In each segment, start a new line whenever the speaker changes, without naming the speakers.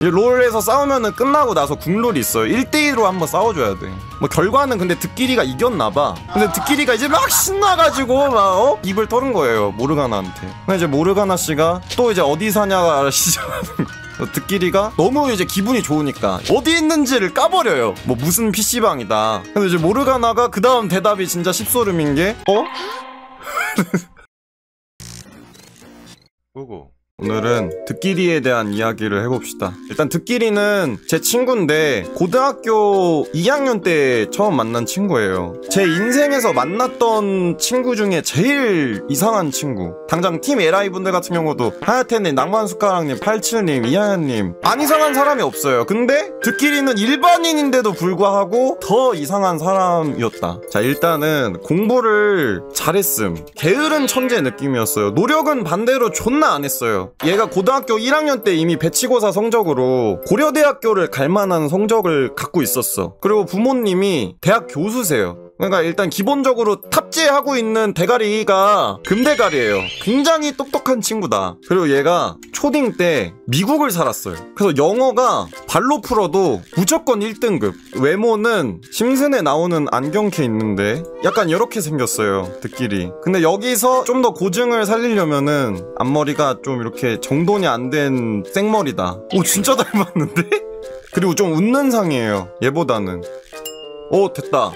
이제 롤에서 싸우면은 끝나고 나서 국룰이 있어요. 1대1로 한번 싸워줘야 돼. 뭐 결과는 근데 득끼리가 이겼나봐. 근데 득끼리가 이제 막 신나가지고 막 입을 털은 거예요, 모르가나한테. 근데 이제 모르가나 씨가 또 이제 어디 사냐가 시작하는 거. 득끼리가 너무 이제 기분이 좋으니까 어디 있는지를 까버려요. 뭐 무슨 PC방이다. 근데 이제 모르가나가 그 다음 대답이 진짜 십소름인 게 뭐고? 오늘은 득끼리에 대한 이야기를 해봅시다. 일단 득끼리는 제 친구인데 고등학교 2학년 때 처음 만난 친구예요. 제 인생에서 만났던 친구 중에 제일 이상한 친구. 당장 팀 LI 분들 같은 경우도 하야테님, 낭만숟가락님, 87님, 이하연님 안 이상한 사람이 없어요. 근데 득끼리는 일반인인데도 불구하고 더 이상한 사람이었다. 자, 일단은 공부를 잘했음. 게으른 천재 느낌이었어요. 노력은 반대로 존나 안 했어요. 얘가 고등학교 1학년 때 이미 배치고사 성적으로 고려대학교를 갈 만한 성적을 갖고 있었어. 그리고 부모님이 대학 교수세요. 그러니까 일단 기본적으로 탑재하고 있는 대가리가 금대가리예요. 굉장히 똑똑한 친구다. 그리고 얘가 초딩 때 미국을 살았어요. 그래서 영어가 발로 풀어도 무조건 1등급. 외모는 심슨에 나오는 안경캐 있는데 약간 이렇게 생겼어요, 득끼리. 근데 여기서 좀 더 고증을 살리려면은 앞머리가 좀 이렇게 정돈이 안 된 생머리다. 오, 진짜 닮았는데? 그리고 좀 웃는 상이에요, 얘보다는. 오, 됐다.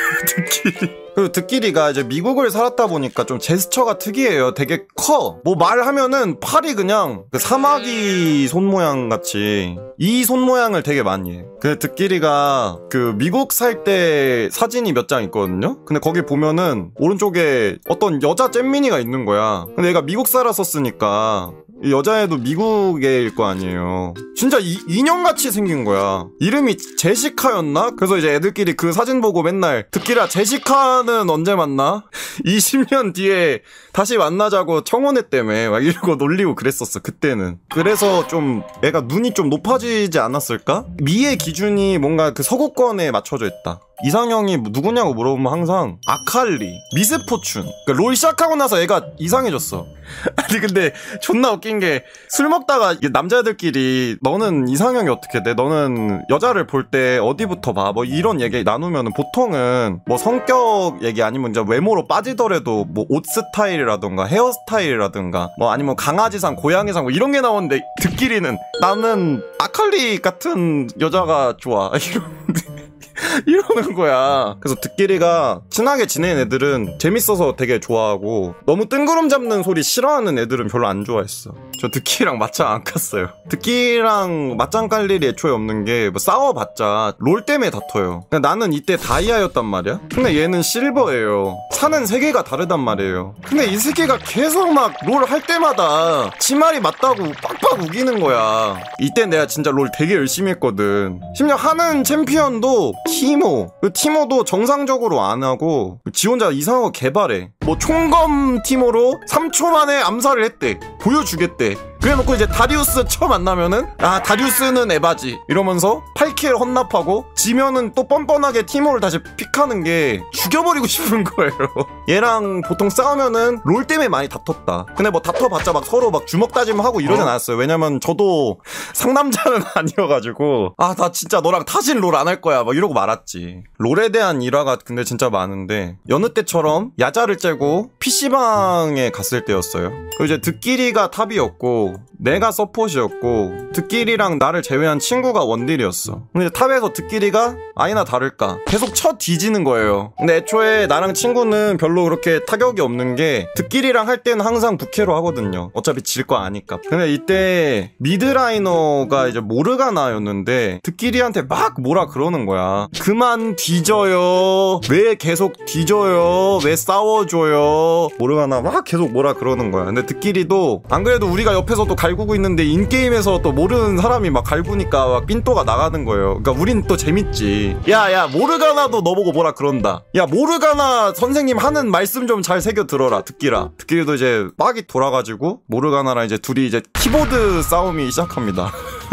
득끼리. 그리고 득끼리가 이제 미국을 살았다 보니까 좀 제스처가 특이해요. 되게 커. 뭐 말하면은 팔이 그냥 그 사마귀 손 모양 같이 이 손 모양을 되게 많이 해. 근데 득끼리가 그 미국 살 때 사진이 몇 장 있거든요. 근데 거기 보면은 오른쪽에 어떤 여자 잼민이가 있는 거야. 근데 얘가 미국 살았었으니까 이 여자애도 미국애일 거 아니에요. 진짜 인형같이 생긴 거야. 이름이 제시카였나? 그래서 이제 애들끼리 그 사진 보고 맨날 득끼리야, 제시카는 언제 만나? 20년 뒤에 다시 만나자고 청혼했다며 막 이러고 놀리고 그랬었어, 그때는. 그래서 좀 애가 눈이 좀 높아지지 않았을까? 미의 기준이 뭔가 그 서구권에 맞춰져 있다. 이상형이 누구냐고 물어보면 항상 아칼리, 미스포춘. 그러니까 롤 시작하고 나서 애가 이상해졌어. 아니 근데 존나 웃긴 게 술 먹다가 남자애들끼리 너는 이상형이 어떻게 돼? 너는 여자를 볼 때 어디부터 봐? 뭐 이런 얘기 나누면은 보통은 뭐 성격 얘기 아니면 이제 외모로 빠지더라도 뭐 옷 스타일이라든가 헤어스타일이라든가 뭐 아니면 강아지상, 고양이상 뭐 이런 게 나오는데 득끼리는 나는 아칼리 같은 여자가 좋아. 이러는 거야. 그래서 득끼리가 친하게 지내는 애들은 재밌어서 되게 좋아하고 너무 뜬구름 잡는 소리 싫어하는 애들은 별로 안 좋아했어. 저 득끼리랑 맞짱 안 깠어요. 득끼리랑 맞짱 깔 일이 애초에 없는 게 뭐 싸워봤자 롤 때문에 다퉈요. 나는 이때 다이아였단 말이야. 근데 얘는 실버예요. 사는 세계가 다르단 말이에요. 근데 이 새끼가 계속 막 롤 할 때마다 지 말이 맞다고 빡빡 우기는 거야. 이때 내가 진짜 롤 되게 열심히 했거든. 심지어 하는 챔피언도 티모. 그 티모도 정상적으로 안 하고 지 혼자 이상한 거 개발해. 뭐 총검 티모로 3초 만에 암살을 했대. 보여주겠대. 그래놓고 이제 다리우스 처음 만나면은 아, 다리우스는 에바지 이러면서 8킬 헌납하고 지면은 또 뻔뻔하게 티모를 다시 픽하는 게 죽여버리고 싶은 거예요. 얘랑 보통 싸우면은 롤 때문에 많이 다퉜다. 근데 뭐 다퉈봤자 막 서로 막 주먹 다짐하고 이러진 않았어요. 왜냐면 저도 상남자는 아니어가지고 아, 나 진짜 너랑 다신 롤 안 할 거야 막 이러고 말았지. 롤에 대한 일화가 근데 진짜 많은데 여느 때처럼 야자를 째고 PC방에 갔을 때였어요. 그리고 이제 득끼리가 탑이었고 내가 서폿이었고 득끼리랑 나를 제외한 친구가 원딜이었어. 근데 탑에서 득끼리가 아니나 다를까 계속 쳐 뒤지는 거예요. 근데 애초에 나랑 친구는 별로 그렇게 타격이 없는 게 득끼리랑 할 때는 항상 부캐로 하거든요. 어차피 질 거 아니까. 근데 이때 미드라이너가 이제 모르가나였는데 득끼리한테 막 뭐라 그러는 거야. 그만 뒤져요. 왜 계속 뒤져요. 왜 싸워줘요. 모르가나 막 계속 뭐라 그러는 거야. 근데 득끼리도 안 그래도 우리가 옆에서 또 갈구고 있는데 인게임에서 또 모르는 사람이 막 갈구니까 막 삔또가 나가는 거예요. 그러니까 우린 또 재밌지. 야 모르가나도 너보고 뭐라 그런다. 야 모르가나 선생님 하는 말씀 좀 잘 새겨 들어라. 득끼리도 이제 빡이 돌아가지고 모르가나랑 이제 둘이 이제 키보드 싸움이 시작합니다.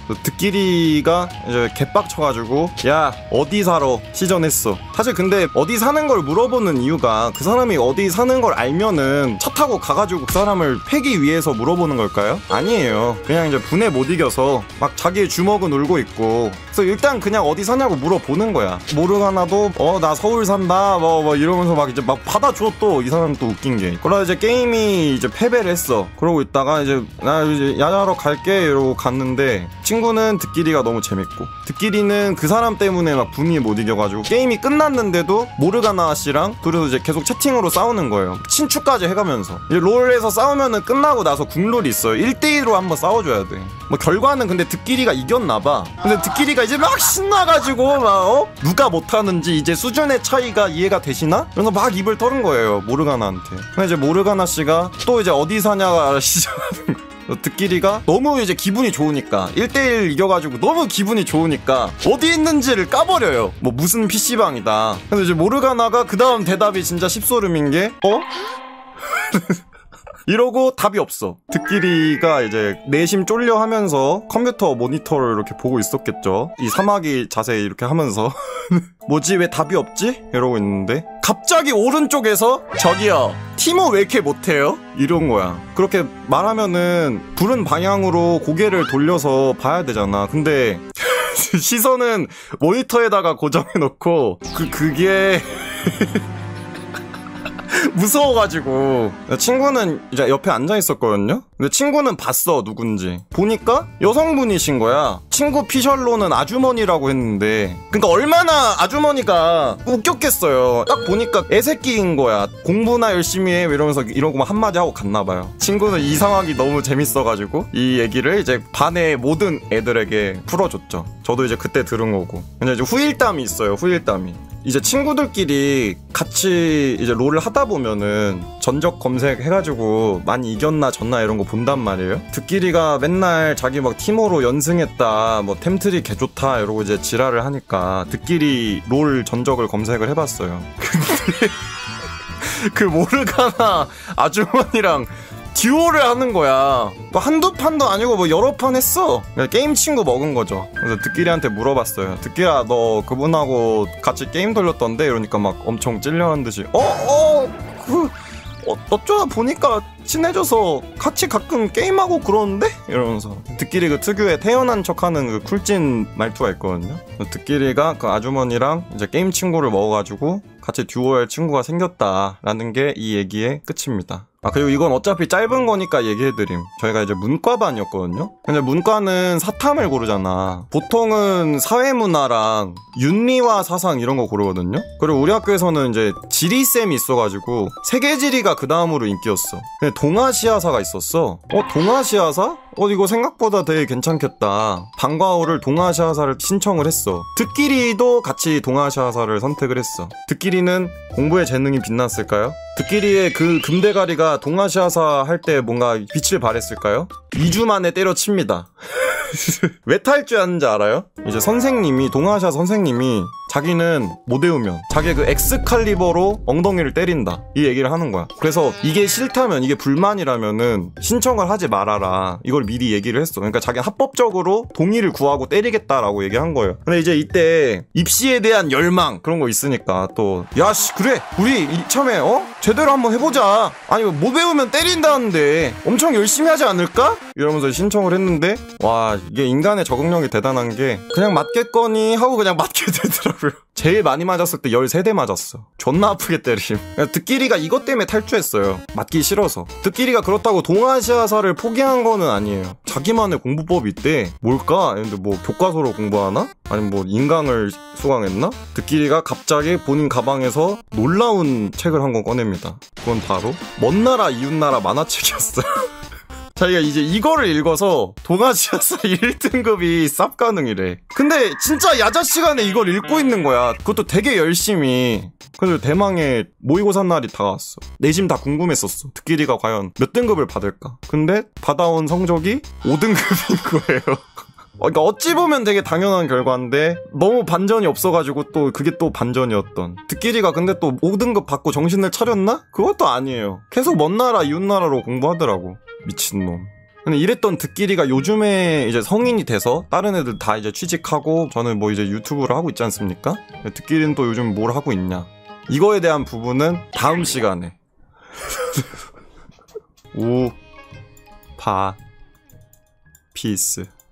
득기리가 이제 개빡쳐가지고 야 어디 살어 시전했어. 사실 근데 어디 사는 걸 물어보는 이유가 그 사람이 어디 사는 걸 알면은 차 타고 가가지고 그 사람을 패기 위해서 물어보는 걸까요? 아니에요. 그냥 이제 분에 못 이겨서 막 자기의 주먹은 울고 있고, 그래서 일단 그냥 어디 사냐고 물어보는 거야. 모르가나도 나 서울 산다 뭐 이러면서 막 이제 막 받아줘. 또 이 사람 또 웃긴 게, 그러다 이제 게임이 이제 패배를 했어. 그러고 있다가 이제 나 이제 야자하러 갈게 이러고 갔는데, 친구는 득기리가 너무 재밌고, 득기리는 그 사람 때문에 막 분이 못 이겨가지고 게임이 끝났는데도 모르가나 씨랑 둘이서 이제 계속 채팅으로 싸우는 거예요. 친추까지 해가면서. 이제 롤에서 싸우면은 끝나고 나서 국룰이 있어요. 1대1로 한번 싸워줘야 돼. 뭐 결과는 근데 득기리가 이겼나봐. 근데 득기리가 이제 막 신나가지고 막 누가 못하는지 이제 수준의 차이가 이해가 되시나? 그래서 막 입을 털은 거예요, 모르가나한테. 근데 이제 모르가나 씨가 또 이제 어디 사냐가 시작하는 거예요. 득기리가 너무 이제 기분이 좋으니까, 1대1 이겨가지고 너무 기분이 좋으니까 어디 있는지를 까버려요. 뭐 무슨 PC방이다. 근데 이제 모르가나가 그 다음 대답이 진짜 십소름인 게 이러고 답이 없어. 득기리가 이제 내심 쫄려 하면서 컴퓨터 모니터를 이렇게 보고 있었겠죠. 이 사마귀 자세 이렇게 하면서 뭐지 왜 답이 없지? 이러고 있는데 갑자기 오른쪽에서 저기요 티모 왜 이렇게 못해요? 이런 거야. 그렇게 말하면은 부른 방향으로 고개를 돌려서 봐야 되잖아. 근데 시선은 모니터에다가 고정해놓고 그게 무서워가지고. 친구는 이제 옆에 앉아있었거든요. 근데 친구는 봤어, 누군지. 보니까 여성분이신 거야. 친구 피셜로는 아주머니라고 했는데, 그러니까 얼마나 아주머니가 웃겼겠어요. 딱 보니까 애새끼인 거야. 공부나 열심히 해 이러면서 이러고 한마디 하고 갔나봐요. 친구는 이 상황이 너무 재밌어가지고 이 얘기를 이제 반의 모든 애들에게 풀어줬죠. 저도 이제 그때 들은 거고. 근데 이제 후일담이 있어요, 후일담이. 이제 친구들끼리 같이 이제 롤을 하다 보면은 전적 검색해가지고 많이 이겼나 졌나 이런 거 본단 말이에요. 득기리가 맨날 자기 막 티모로 연승했다, 뭐 템트리 개좋다 이러고 이제 지랄을 하니까 득기리 롤 전적을 검색을 해봤어요. 근데 그 모르가나 아주머니랑 듀오를 하는 거야. 뭐 한두 판도 아니고 뭐 여러 판 했어. 게임 친구 먹은 거죠. 그래서 득기리한테 물어봤어요. 득기야 너 그분하고 같이 게임 돌렸던데? 이러니까 막 엄청 찔려하는 듯이 어쩌다 보니까 친해져서 같이 가끔 게임하고 그러는데? 이러면서 득기리 그 특유의 태연한 척하는 그 쿨진 말투가 있거든요. 득기리가 그 아주머니랑 이제 게임 친구를 먹어가지고 같이 듀오할 친구가 생겼다라는 게 이 얘기의 끝입니다. 그리고 이건 어차피 짧은 거니까 얘기해드림. 저희가 이제 문과반이었거든요. 근데 문과는 사탐을 고르잖아. 보통은 사회문화랑 윤리와 사상 이런 거 고르거든요. 그리고 우리 학교에서는 이제 지리쌤이 있어가지고 세계지리가 그 다음으로 인기였어. 근데 동아시아사가 있었어. 동아시아사? 이거 생각보다 되게 괜찮겠다. 방과후를 동아시아사를 신청을 했어. 득기리도 같이 동아시아사를 선택을 했어. 득기리는 공부에 재능이 빛났을까요? 득기리의 그 금대가리가 동아시아사 할 때 뭔가 빛을 발했을까요? 2주 만에 때려칩니다. 왜 탈주하는지 알아요? 이제 선생님이, 동아시아 선생님이 자기는 못 외우면 자기 그 엑스칼리버로 엉덩이를 때린다, 이 얘기를 하는 거야. 그래서 이게 싫다면, 이게 불만이라면은 신청을 하지 말아라, 이걸 미리 얘기를 했어. 그러니까 자기는 합법적으로 동의를 구하고 때리겠다라고 얘기한 거예요. 근데 이제 이때 입시에 대한 열망 그런 거 있으니까 또 야씨 그래 우리 이참에 제대로 한번 해보자. 아니 못 외우면 때린다는데 엄청 열심히 하지 않을까? 이러면서 신청을 했는데, 와 이게 인간의 적응력이 대단한 게 그냥 맞겠거니 하고 그냥 맞게 되더라고요. 제일 많이 맞았을 때 13대 맞았어. 존나 아프게 때림. 득기리가 이것 때문에 탈주했어요. 맞기 싫어서. 득기리가 그렇다고 동아시아사를 포기한 거는 아니에요. 자기만의 공부법이 있대. 뭘까? 근데 뭐 교과서로 공부하나? 아니면 뭐 인강을 수강했나? 득기리가 갑자기 본인 가방에서 놀라운 책을 한 권 꺼냅니다. 그건 바로 먼 나라 이웃나라 만화책이었어요. 자기가 이제 이거를 읽어서 동아시아사 1등급이 쌉 가능이래. 근데 진짜 야자 시간에 이걸 읽고 있는 거야. 그것도 되게 열심히. 그래서 대망의 모의고사 날이 다가왔어. 내심 다 궁금했었어. 득기리가 과연 몇 등급을 받을까? 근데 받아온 성적이 5등급인 거예요. 그러니까 어찌 보면 되게 당연한 결과인데 너무 반전이 없어가지고 또 그게 또 반전이었던. 득기리가 근데 또 5등급 받고 정신을 차렸나? 그것도 아니에요. 계속 먼 나라 이웃나라로 공부하더라고. 미친놈. 근데 이랬던 득끼리가 요즘에 이제 성인이 돼서 다른 애들 다 이제 취직하고 저는 뭐 이제 유튜브를 하고 있지 않습니까? 득끼리는 또 요즘 뭘 하고 있냐? 이거에 대한 부분은 다음 시간에 우 파 피스